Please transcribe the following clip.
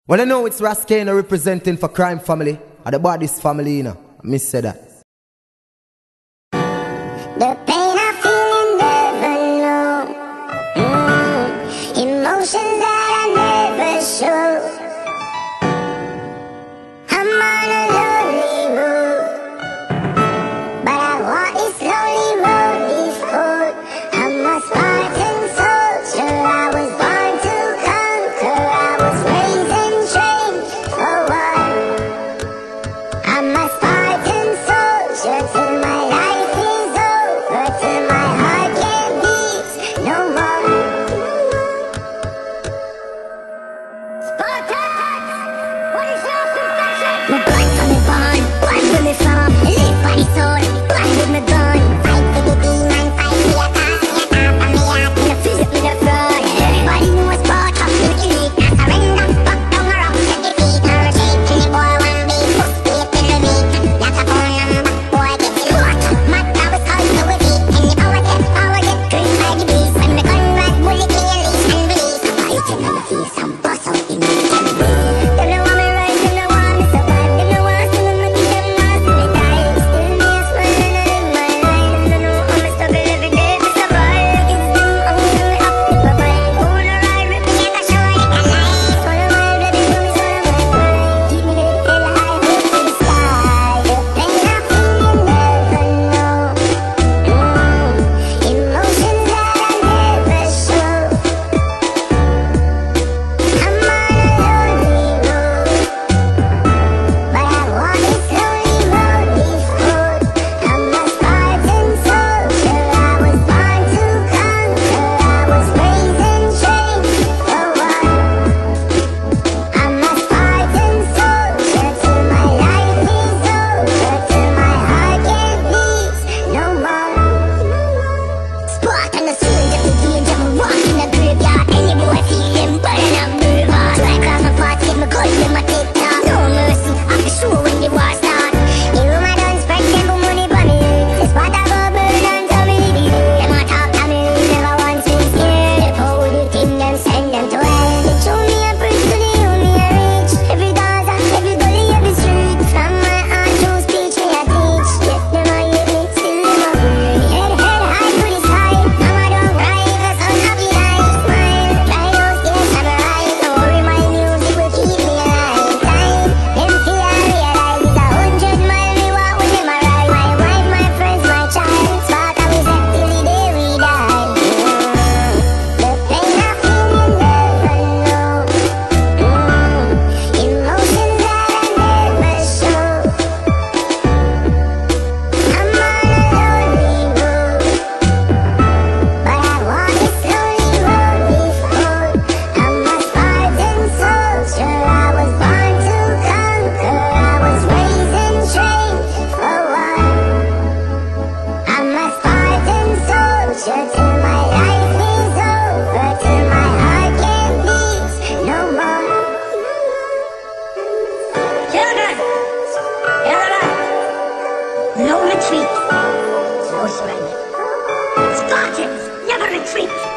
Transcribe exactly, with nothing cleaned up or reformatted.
Well, I know it's Raskano representing for Crime Family, or the Bodies family, you know. I miss say that. The pain I feel you never know. mm. Emotions that I never show. I'm on a lonely road, but I walk this lonely road before. I'm a Spartan soldier, I was born to conquer. I was raised and trained for war. I'm a Spartan soldier till my life is over, till my heart can't beat no more. Spartans! What is your confession? My blood from me born, blood from me from. Live by the sword, blood with me gun. Fight for the demon, fight for your cause. Your heart from me heart, in the physics with the fraud. Everybody knows Sparta, you elite. Now surrender, fuck down the rock, set your feet. Now retreat, any boy wanna be full speed till the meat. That's a phone number, boy get it hot. My power is called to a feet. Any power get, power get, drink by the beast. When the gun rat, bullet me and leash and release. I'm fighting on the face, I'm boss out in the enemy. Them no want me right, them no want me survive. Them no want to see me kill, them want to see me die. Still me a smile and I live my life. Them no know how me struggle every day to survive. Against them, I'm gonna up to provide. Gonna ride with me like a show like a light. Swallow my blood and do me swallow my pride. Keep me head held high, hope to the sky. The pain I feel you never know. mm. Emotions that I never show. I'm on a lonely road, but I walk this lonely road before. I'm a Spartan soldier, I was born to conquer. I was raised and trained for war. I'm a Spartan soldier till my life is over, till my heart can't beat no more. Spartan the sword of the danger, me walk in the graveyard. Any boy feel them burn and move on. Try cross my path, get my gun, get my take down. No mercy, I'm the sure when the war start. The rumor done spread, them put money for me. Say Sparta go burn and tell me the them a talk to me, never once been scared. They hold the thing, them send them to hell. They show me a prince to the only a reach. Every Gaza, every gully, every street. From my heart to speech, me a teach. Yes, them a hate me, still them a free. Head, head high to the sky. Mama don't cry, the sun happy light. Smile, fly those days, samurai. Don't worry, my music will keep me alive. Time, them fear I realize it's a hundred mile me walk with them a ride. My wife, my friends, my child. Sparta we set till the day we die. Mm. The pain I feel you never know. mm. Emotions that I never show. I'm on a lonely road, but I walk this lonely road before. I'm a Spartan soldier, I was born to conquer. I was raised and trained for war. I'm a Spartan soldier till my life is over, till my heart can't beat no more. Children, hear that? No retreat, no surrender. Spartans never retreat.